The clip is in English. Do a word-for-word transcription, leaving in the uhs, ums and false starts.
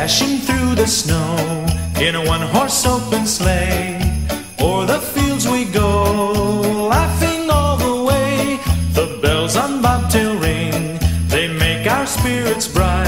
dashing through the snow in a one-horse open sleigh. O'er the fields we go, laughing all the way. The bells on bobtail ring, they make our spirits bright.